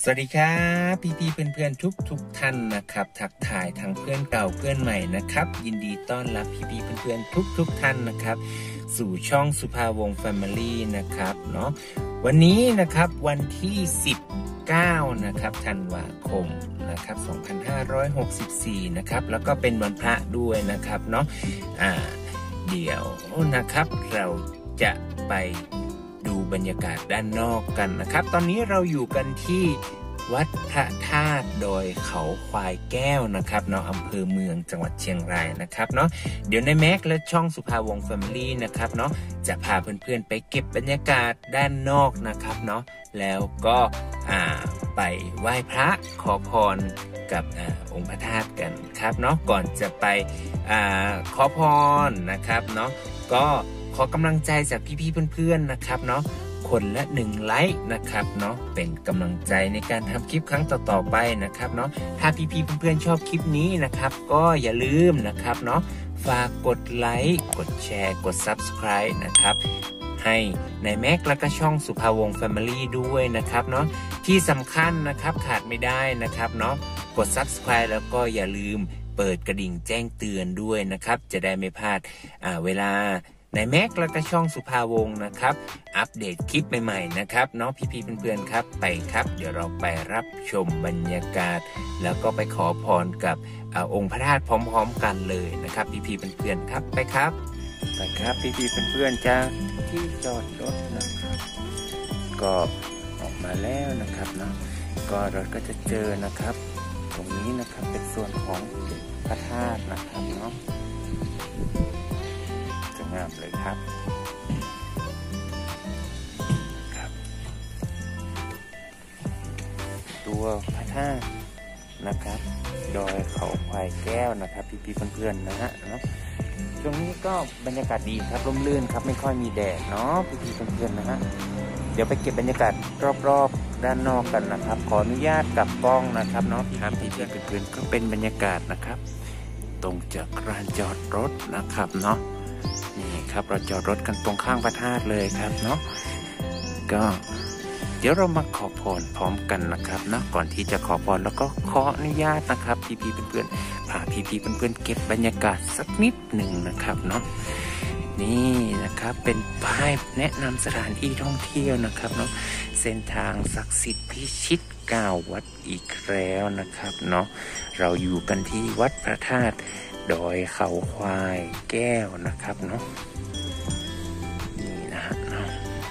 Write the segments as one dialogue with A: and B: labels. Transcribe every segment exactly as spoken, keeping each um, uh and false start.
A: สวัสดีครับพี่พี่เพื่อนเพื่อนทุกทุกท่านนะครับทักทายทั้งเพื่อนเก่าเพื่อนใหม่นะครับยินดีต้อนรับพี่พี่เพื่อนเพื่อนทุกทุกท่านนะครับสู่ช่องสุภาวงศ์แฟมิลี่นะครับเนาะวันนี้นะครับวันที่สิบเก้านะครับธันวาคมนะครับสองพันห้าร้อยหกสิบสี่นะครับแล้วก็เป็นวันพระด้วยนะครับเนาะอ่าเดี๋ยวนะครับเราจะไปดูบรรยากาศด้านนอกกันนะครับตอนนี้เราอยู่กันที่วัดพระธาตุดอยเขาควายแก้วนะครับเนาะอำเภอเมืองจังหวัดเชียงรายนะครับเนาะเดี๋ยวในแม็กและช่องสุภาวงศ์แฟมิลี่นะครับเนาะจะพาเพื่อนๆไปเก็บบรรยากาศด้านนอกนะครับเนาะแล้วก็อ่าไปไหว้พระขอพรกับอ่าองค์พระธาตุกันครับเนาะก่อนจะไปอ่าขอพรนะครับเนาะก็ขอกำลังใจจากพี่ๆเพื่อนๆนะครับเนาะคนละหนึ่งไลค์นะครับเนาะเป็นกำลังใจในการทำคลิปครั้งต่อๆไปนะครับเนาะถ้าพี่ๆเพื่อนๆชอบคลิปนี้นะครับก็อย่าลืมนะครับเนาะฝากกดไลค์กดแชร์กด ซับสไครบ์ นะครับให้ในแม็กและก็ช่องสุภาวงศ์แฟมิลี่ด้วยนะครับเนาะที่สำคัญนะครับขาดไม่ได้นะครับเนาะกด ซับสไครบ์ แล้วก็อย่าลืมเปิดกระดิ่งแจ้งเตือนด้วยนะครับจะได้ไม่พลาดอ่าเวลาในแม็กและก็ช่องสุภาวงศ์นะครับอัปเดตคลิปใหม่ๆนะครับเนาะพี่ๆเพื่อนๆครับไปครับเดี๋ยวเราไปรับชมบรรยากาศแล้วก็ไปขอพรกับอาองค์พระธาตุพร้อมๆกันเลยนะครับพี่ๆเพื่อนๆครับไปครับไปครับพี่ๆเพื่อนๆจากที่จอดรถนะครับก็ออกมาแล้วนะครับเนาะก็เราก็จะเจอนะครับตรงนี้นะครับเป็นส่วนของพระธาตุนะครับเนาะงามเลยครับครับตัวพระธาตุนะครับดอยเขาควายแก้วนะครับพี่ๆเพื่อนๆนะฮะเนาะช่วงนี้ก็บรรยากาศดีครับร่มรื่นครับไม่ค่อยมีแดดเนาะพี่ๆเพื่อนๆนะฮะเดี๋ยวไปเก็บบรรยากาศรอบๆด้านนอกกันนะครับขออนุญาตกลับกล้องนะครับเนาะครับพี่ๆเพื่อนๆก็เป็นบรรยากาศนะครับตรงจากลานจอดรถนะครับเนาะนี่ครับเราจอดรถกันตรงข้างพระธาตุเลยครับเนาะก็เดี๋ยวเรามาขอพรพร้อมกันนะครับนะก่อนที่จะขอพรแล้วก็ขออนุญาตนะครับพี่ๆเพื่อนๆพาพี่ๆเพื่อนๆเก็บบรรยากาศสักนิดหนึ่งนะครับเนาะนี่นะครับเป็นป้ายแนะนำสถานที่ท่องเที่ยวนะครับเนาะเส้นทางศักดิ์สิทธิ์พิชิตเก้าวัดอีกแล้วนะครับเนาะเราอยู่กันที่วัดพระธาตุดอยเขาควายแก้วนะครับเนาะนี่นะฮะเนาะ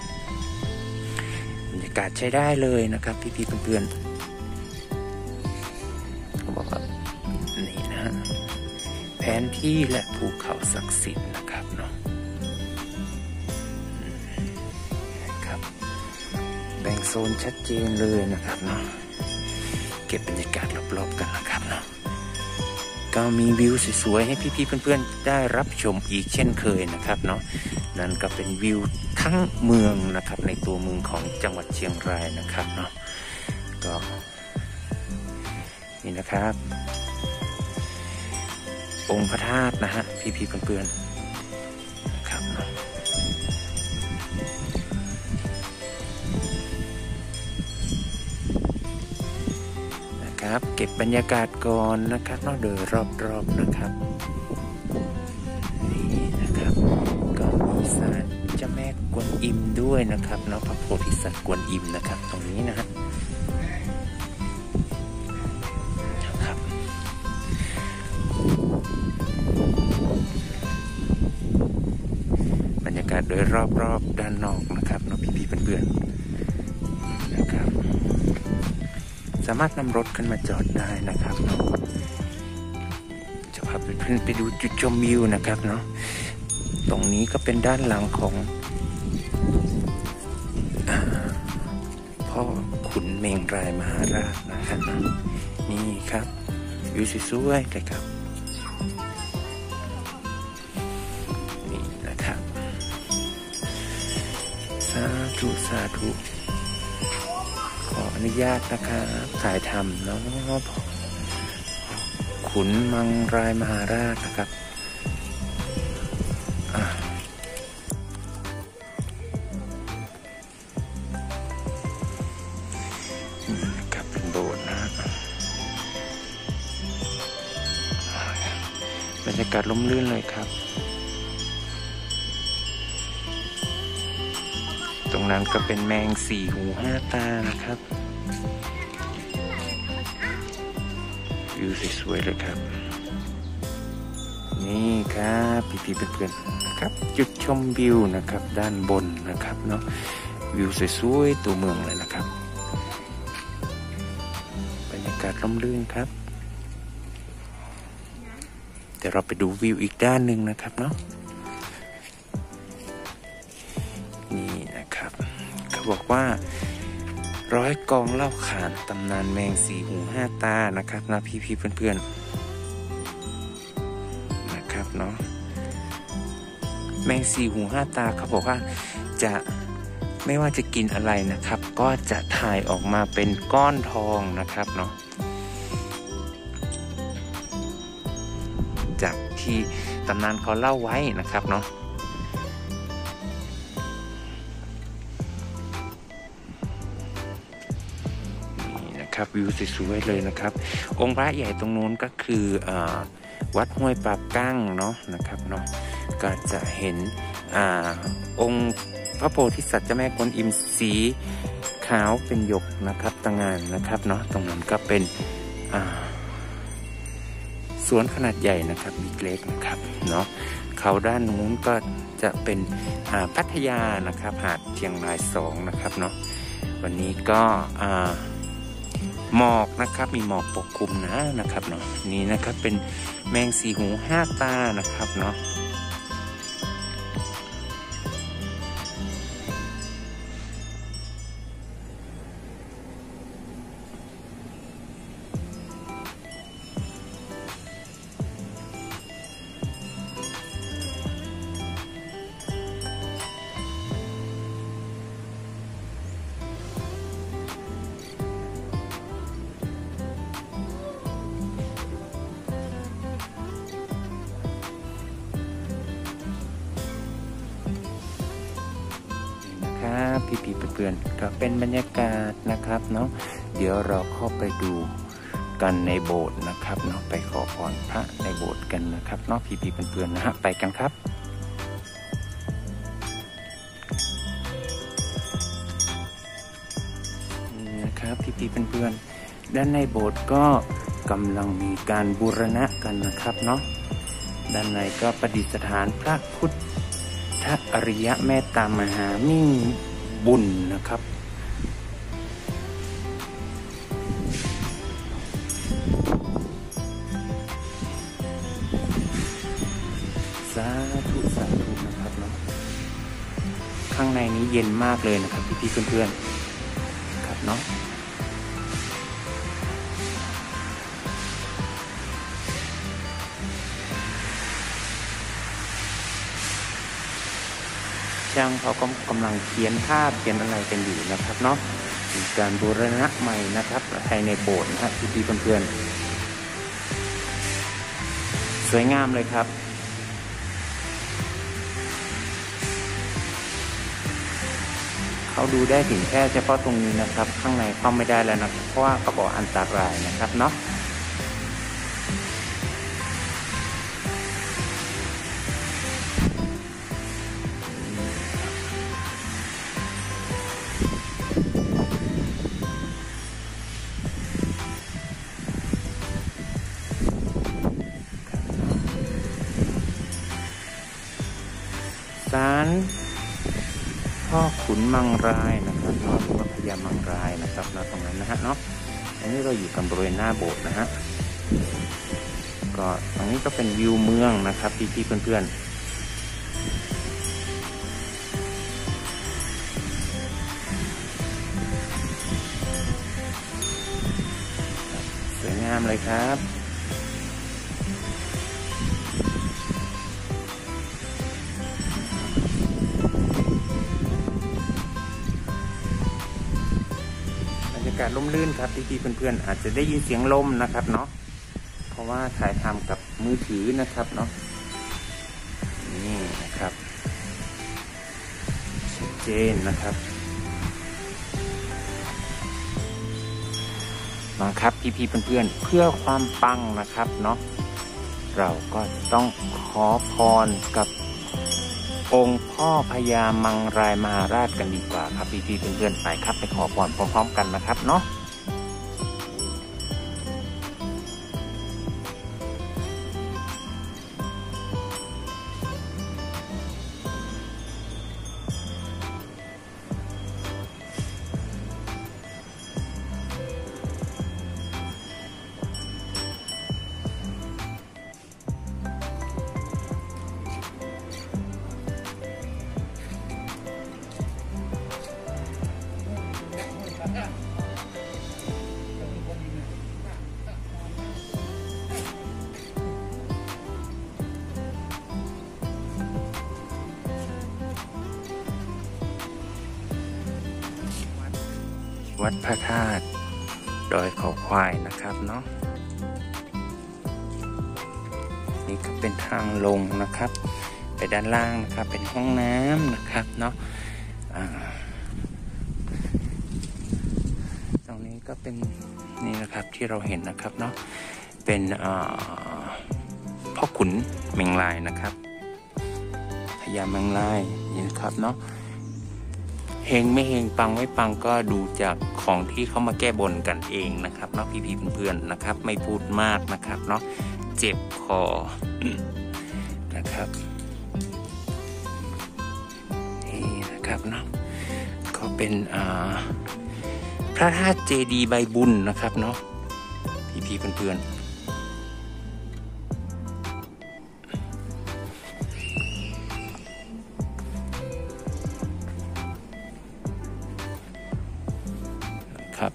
A: บรรยากาศใช้ได้เลยนะครับพี่ๆเพื่อนๆเขาบอกว่านี่นะแผนที่และภูเขาศักดิ์สิทธิ์นะครับเนาะครับแบ่งโซนชัดเจนเลยนะครับเนาะเก็บบรรยากาศรอบๆกันนะครับเนาะก็มีวิวสวยๆให้พี่ๆเพื่อนๆได้รับชมอีกเช่นเคยนะครับเนาะนั่นก็เป็นวิวทั้งเมืองนะครับในตัวเมืองของจังหวัดเชียงรายนะครับเนาะก็นี่นะครับองค์พระธาตุนะฮะพี่ๆเพื่อนๆนะครับเนาะครับเก็บบรรยากาศก่อนนะครับนอกโดยรอบๆนะครับนี่นะครับก็มีศาลเจ้าแม่กวนอิมด้วยนะครับเนาะพระโพธิสัตว์กวนอิมนะครับตรงนี้นะฮะครับบรรยากาศโดยรอบๆด้านนอกนะครับเนาะพี่ๆเพื่อนๆนะครับสามารถนำรถขึ้นมาจอดได้นะครับเนาะจะพาเพื่อนๆไปดูจุดชมวิวนะครับเนาะตรงนี้ก็เป็นด้านหลังของพ่อขุนเมงรายมหาราชนะครับนี่ครับวิวสวยๆเลยครับนี่นะครับสาธุสาธุขออนุญาตนะครับถ่ายทำเนาะขุนมังรายมหาราชนะครับนะครับรรยากาศร่มรื่นเลยครับตรงนั้นก็เป็นแมงสี่หูห้าตานะครับวิวสวยๆเลยครับนี่ครับพี่ๆเพื่อนๆนะครับจุดชมวิวนะครับด้านบนนะครับเนาะวิวสวยๆตัวเมืองเลยนะครับบรรยากาศร่มรื่นครับเดี๋ยวเราไปดูวิวอีกด้านหนึ่งนะครับเนาะนี่นะครับเขาบอกว่าร้อยกองเล่าขานตำนานแมงสี่หูห้าตานะครับนะพี่ๆเพื่อนๆนะครับเนาะแมงสี่หูห้าตาเขาบอกว่าจะไม่ว่าจะกินอะไรนะครับก็จะถ่ายออกมาเป็นก้อนทองนะครับเนาะจากที่ตำนานเขาเล่าไว้นะครับเนาะนี่นะครับวิวสวยๆเลยนะครับองค์พระใหญ่ตรงนู้นก็คืออ่าวัดห้วยปราบกั้งเนาะนะครับเนาะก็จะเห็นอ่าองค์พระโพธิสัตว์เจ้าแม่กวนอิมสีขาวเป็นหยกนะครับตะงานนะครับเนาะตรงนั้นก็เป็นอ่าสวนขนาดใหญ่นะครับมีเล็กนะครับเนาะเขาด้านนู้นก็จะเป็นอ่าพัทยานะครับหาดเชียงรายสองนะครับเนาะวันนี้ก็อ่าหมอกนะครับมีหมอกปกคลุมนะนะครับเนาะนี่นะครับเป็นแมงสี่หูห้าตานะครับเนาะครับพี่ๆเพื่อนๆก็เป็นบรรยากาศนะครับเนาะเดี๋ยวเราเข้าไปดูกันในโบสถ์นะครับเนาะไปขอพรพระในโบสถ์กันนะครับเนาะพี่ๆเพื่อนๆนะฮะไปกันครับนี่นะครับพี่ๆเพื่อนๆด้านในโบสถ์ก็กำลังมีการบูรณะกันนะครับเนาะด้านในก็ประดิษฐานพระพุทธพระอริยะเมตตามหามิ่งบุญนะครับสาธุสาธุนะครับเนาะข้างในนี้เย็นมากเลยนะครับพี่ๆเพื่อนๆครับเนาะช่างเขาก็กำลังเขียนภาพเขียนอะไรกันอยู่นะครับเนาะมีการบูรณะใหม่นะครับภายในโบสถ์นะฮะพี่ๆเพื่อนๆสวยงามเลยครับเขาดูได้ถึงแค่เฉพาะตรงนี้นะครับข้างในเข้าไม่ได้แล้วนะเพราะว่าเขาบอกอันตรายนะครับเนาะศาลพ่อขุนมังรายนะครับเนาะหรือว่าพญามังรายนะครับนะตรงนั้นนะฮะเนาะอันนี้เราอยู่กันบริเวณหน้าโบสถ์นะฮะก็ตรงนี้ก็เป็นวิวเมืองนะครับพี่ๆเพื่อนๆสวยงามเลยครับบรรยากาศร่มรื่นครับพี่ๆเพื่อนๆอาจจะได้ยินเสียงลมนะครับเนาะเพราะว่าถ่ายทำกับมือถือนะครับเนาะนี่นะครับชัดเจนนะครับมาครับพี่ๆเพื่อนๆเพื่อความปังนะครับเนาะเราก็จะต้องขอพรกับองค์พ่อพญามังรายมหาราชกันดีกว่าครับพี่ๆเพื่อนๆไปครับไปขอพรพร้อมๆกันนะครับเนาะวัดพระธาตุดอยเขาควายนะครับเนาะนี่ก็เป็นทางลงนะครับไปด้านล่างนะครับเป็นห้องน้ำนะครับเนาะตรงนี้ก็เป็นนี่นะครับที่เราเห็นนะครับเนาะเป็นพ่อขุนเมงลายนะครับพญาเมงลายนี่นะครับเนาะเฮงไม่เฮงปังไม่ปังก็ดูจากของที่เขามาแก้บนกันเองนะครับเนาะพี่ๆเพื่อนๆนะครับไม่พูดมากนะครับเนาะเจ็บคอนะครับนี่นะครับเนาะก็เป็นอ่าพระธาตุเจดีย์ใบบุญนะครับเนาะพี่ๆเพื่อนๆครับ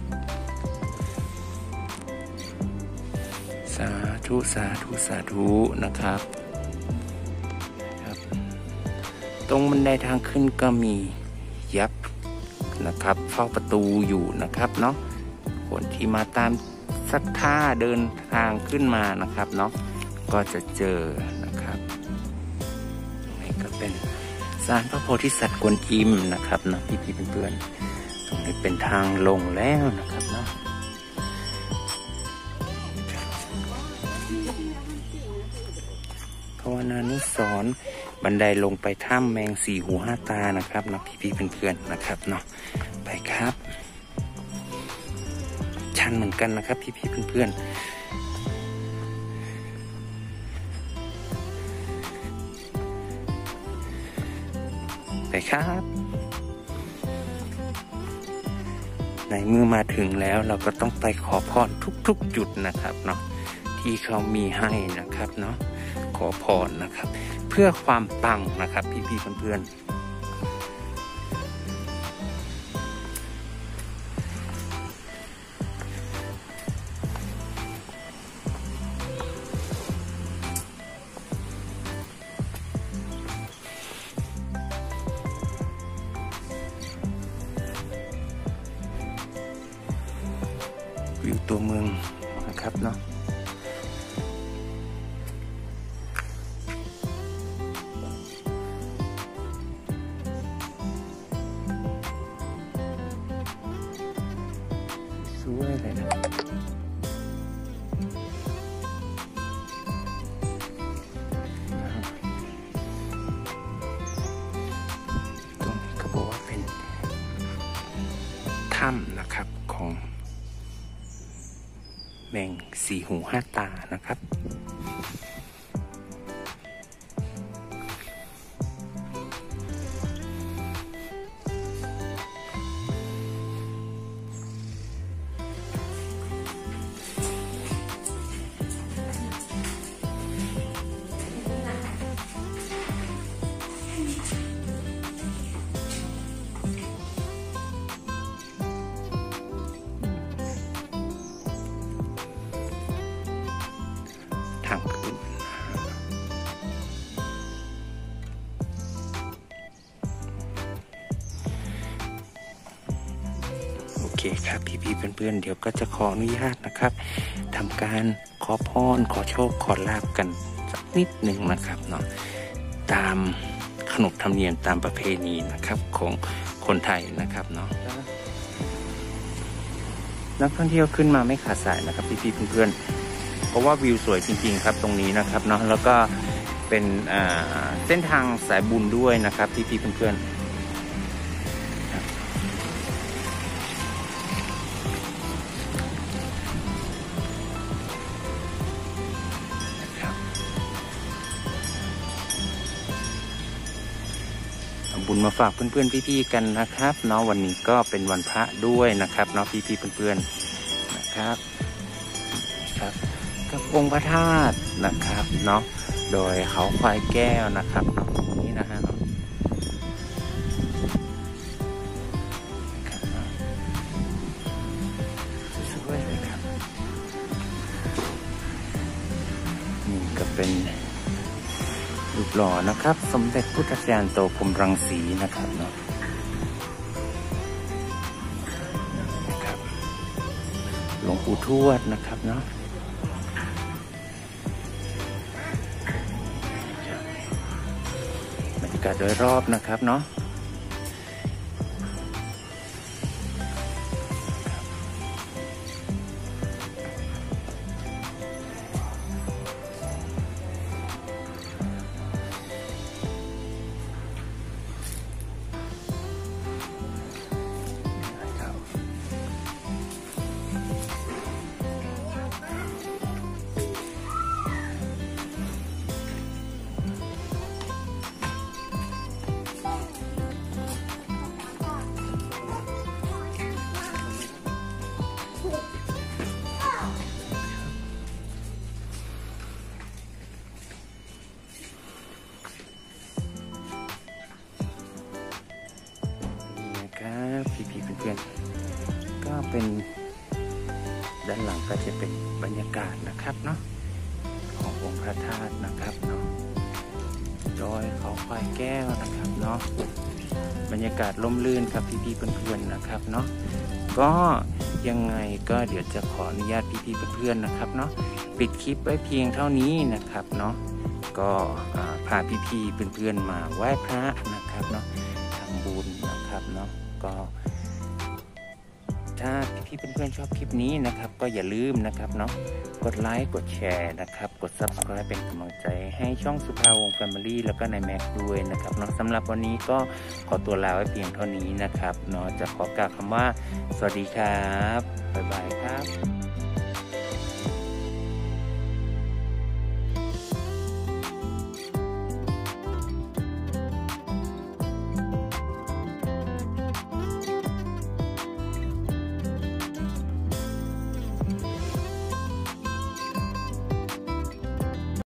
A: สาธุสาธุสาธุนะครับครับตรงบันไดทางขึ้นก็มียับนะครับเฝ้าประตูอยู่นะครับเนาะคนที่มาตามศรัทธาเดินทางขึ้นมานะครับเนาะก็จะเจอนะครับตรงนี้ก็เป็นศาลพระโพธิสัตว์กวนอิมนะครับนะพี่ๆเพื่อนๆตรงนี้เป็นทางลงแล้วนะครับเนาะภาวนานุสรณ์บันไดลงไปถ้ำแมงสี่หูห้าตานะครับนะพี่ๆเพื่อนๆนะครับเนาะไปครับชันเหมือนกันนะครับพี่ๆเพื่อนๆไปครับในเมื่อมาถึงแล้วเราก็ต้องไปขอพรทุกๆจุดนะครับเนาะที่เขามีให้นะครับเนาะขอพรนะครับเพื่อความปังนะครับพี่ๆเพื่อนๆวิวตัวเมืองนะครับเนาะสวยเลยนะตรงนี้ก็บอกว่าเป็นถ้ำนะครับของแมงสี่หูห้าตานะครับทางขึ้นโอเคครับพี่ๆเพื่อนๆเดี๋ยวก็จะขออนุญาตนะครับทำการขอพรขอโชคขอลาภกันสักนิดหนึ่งนะครับเนาะตามขนบธรรมเนียมตามประเพณีนะครับของคนไทยนะครับเนาะนักท่องเที่ยวขึ้นมาไม่ขาดสายนะครับพี่ๆเพื่อนๆราะว่าวิวสวยจริงๆครับตรงนี้นะครับเนาะแล้วก็เป็นเส้นทางสายบุญด้วยนะครับพี่ๆเพื่อนๆบุญมาฝากเพื่อนๆพี่ๆกันนะครับเนาะวันนี้ก็เป็นวันพระด้วยนะครับเนาะพี่ๆเพื่อนๆนะครับครับกับองค์พระธาตุนะครับเนาะโดยเขาควายแก้วนะครับเนาะตรงนี้นะฮะเนาะสวยเลยครับนี่ก็เป็นรูปหล่อนะครับสมเด็จพุทธจารย์โตพรหมรังสีนะครับเนาะนะครับหลวงปู่ทวดนะครับเนาะบรรยากาศโดยรอบนะครับเนาะพี่ๆเพื่อนๆก็เป็นด้านหลังก็จะเป็นบรรยากาศนะครับเนาะขององค์พระธาตุนะครับเนาะดอยเขาควายแก้วนะครับเนาะบรรยากาศร่มรื่นครับพี่ๆเพื่อนๆนะครับเนาะก็ยังไงก็เดี๋ยวจะขออนุญาตพี่ๆเพื่อนๆนะครับเนาะปิดคลิปไว้เพียงเท่านี้นะครับเนาะก็พาพี่ๆเพื่อนๆมาไหว้พระนะครับเนาะทำบุญนะครับเนาะก็ถ้าพี่ๆเพื่อนๆชอบคลิปนี้นะครับก็อย่าลืมนะครับเนาะกดไลค์กดแชร์นะครับกด ซับสไครบ์ เป็นกำลังใจให้ช่องสุภาวงศ์แฟมิลี่แล้วก็นายแม็กด้วยนะครับเนาะสำหรับวันนี้ก็ขอตัวลาไว้เพียงเท่านี้นะครับเนาะจะขอกล่าวคำว่าสวัสดีครับบ๊ายบายครับ